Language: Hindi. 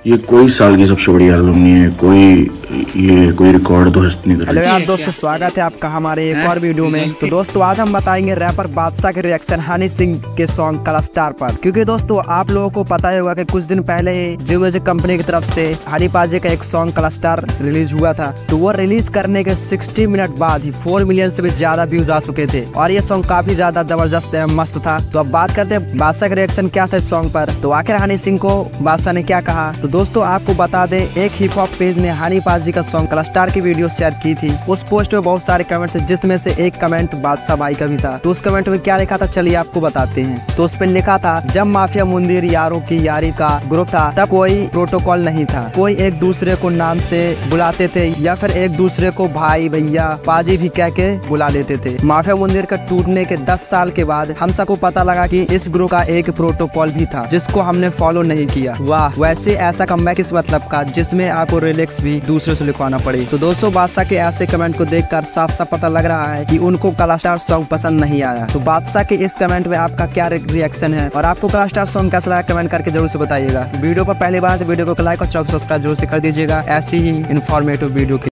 ये कोई साल की सबसे बड़ी एल्बम नहीं है, कोई रिकॉर्ड दोस्त नहीं कर हेलो यार दोस्तों, स्वागत है आपका हमारे एक और वीडियो में। तो दोस्तों आज हम बताएंगे रैपर बादशाह के रिएक्शन हनी सिंह के सॉन्ग कलस्टार पर। क्योंकि दोस्तों आप लोगों को पता ही होगा कि कुछ दिन पहले ही जियो म्यूजिक कंपनी की तरफ से हनी पाजी का एक सॉन्ग कलस्टार रिलीज हुआ था। तो वो रिलीज करने के 60 मिनट बाद ही 4 मिलियन से भी ज्यादा व्यूज आ चुके थे और ये सॉन्ग काफी ज्यादा जबरदस्त एवं मस्त था। तो अब बात करते हैं बादशाह का रिएक्शन क्या था इस सॉन्ग पर। तो आखिर हनी सिंह को बादशाह ने क्या कहा। तो दोस्तों आपको बता दे, एक हिप हॉप पेज ने हनी पाजी का सॉन्ग कलस्टार की वीडियो शेयर की थी। उस पोस्ट में बहुत सारे कमेंट थे, जिसमें से एक कमेंट बादशाह भाई का भी था। तो उस कमेंट में क्या लिखा था चलिए आपको बताते हैं। तो उस पर लिखा था, जब माफिया मुंदिर यारों की यारी का ग्रुप था तब कोई प्रोटोकॉल नहीं था। कोई एक दूसरे को नाम से बुलाते थे या फिर एक दूसरे को भाई भैया पाजी भी कह के बुला लेते थे। माफिया मुंदिर का टूटने के 10 साल के बाद हम सबको पता लगा कि इस ग्रुप का एक प्रोटोकॉल भी था जिसको हमने फॉलो नहीं किया। वाह, वैसे ऐसा कमबैक किस मतलब का जिसमें आपको रिलैक्स भी दूसरे से लिखवाना पड़े। तो दोस्तों बादशाह के ऐसे कमेंट को देखकर साफ साफ पता लग रहा है कि उनको कलस्टार सॉन्ग पसंद नहीं आया। तो बादशाह के इस कमेंट में आपका क्या रिएक्शन है और आपको कलस्टार सॉन्ग कैसा लगा कमेंट करके जरूर से बताइएगा। वीडियो पर पहली बार तो वीडियो को लाइक और सब्सक्राइब जरूर से कर दीजिएगा ऐसी ही इन्फॉर्मेटिव वीडियो के